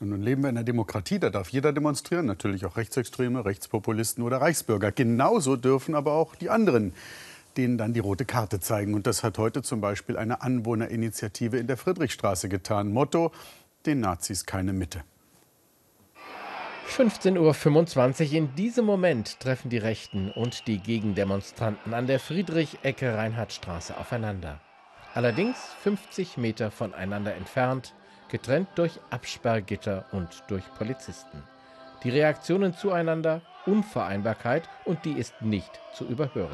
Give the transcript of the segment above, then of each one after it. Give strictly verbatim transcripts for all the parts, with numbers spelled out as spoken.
Und nun leben wir in einer Demokratie, da darf jeder demonstrieren, natürlich auch Rechtsextreme, Rechtspopulisten oder Reichsbürger. Genauso dürfen aber auch die anderen denen dann die rote Karte zeigen. Und das hat heute zum Beispiel eine Anwohnerinitiative in der Friedrichstraße getan. Motto: den Nazis keine Mitte. fünfzehn Uhr fünfundzwanzig. In diesem Moment treffen die Rechten und die Gegendemonstranten an der Friedrich-Ecke-Reinhardtstraße aufeinander. Allerdings fünfzig Meter voneinander entfernt, getrennt durch Absperrgitter und durch Polizisten. Die Reaktionen zueinander: Unvereinbarkeit, und die ist nicht zu überhören.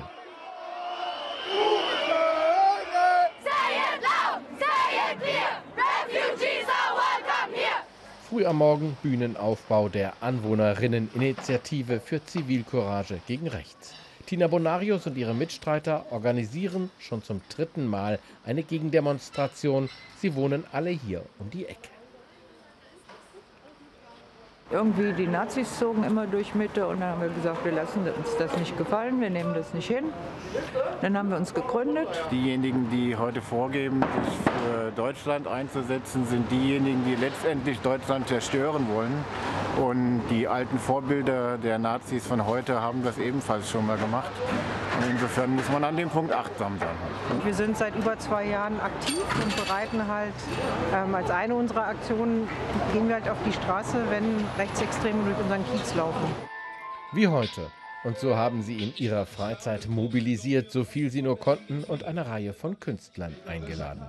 Früh am Morgen Bühnenaufbau der Anwohnerinneninitiative für Zivilcourage gegen Rechts. Tina Bonarius und ihre Mitstreiter organisieren schon zum dritten Mal eine Gegendemonstration. Sie wohnen alle hier um die Ecke. Irgendwie die Nazis zogen immer durch Mitte, und dann haben wir gesagt, wir lassen uns das nicht gefallen, wir nehmen das nicht hin. Dann haben wir uns gegründet. Diejenigen, die heute vorgeben, sich für Deutschland einzusetzen, sind diejenigen, die letztendlich Deutschland zerstören wollen. Und die alten Vorbilder der Nazis von heute haben das ebenfalls schon mal gemacht. Und insofern muss man an dem Punkt achtsam sein. Wir sind seit über zwei Jahren aktiv und bereiten halt ähm, als eine unserer Aktionen, gehen wir halt auf die Straße, wenn Rechtsextreme durch unseren Kiez laufen. Wie heute. Und so haben sie in ihrer Freizeit mobilisiert, so viel sie nur konnten, und eine Reihe von Künstlern eingeladen.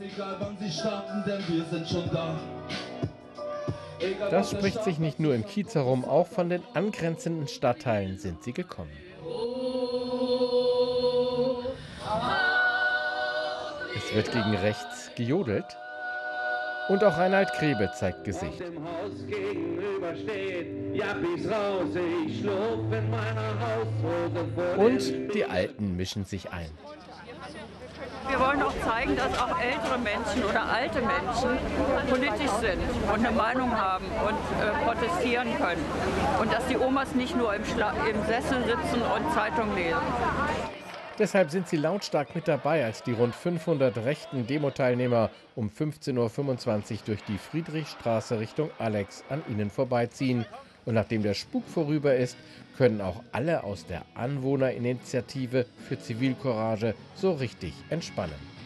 Das spricht sich nicht nur im Kiez herum, auch von den angrenzenden Stadtteilen sind sie gekommen. Es wird gegen rechts gejodelt. Und auch Reinhard Grebe zeigt Gesicht. Und die Alten mischen sich ein. Wir wollen auch zeigen, dass auch ältere Menschen oder alte Menschen politisch sind und eine Meinung haben und äh, protestieren können. Und dass die Omas nicht nur im, Schla im Sessel sitzen und Zeitung lesen. Deshalb sind sie lautstark mit dabei, als die rund fünfhundert rechten Demo-Teilnehmer um fünfzehn Uhr fünfundzwanzig durch die Friedrichstraße Richtung Alex an ihnen vorbeiziehen. Und nachdem der Spuk vorüber ist, können auch alle aus der Anwohnerinitiative für Zivilcourage so richtig entspannen.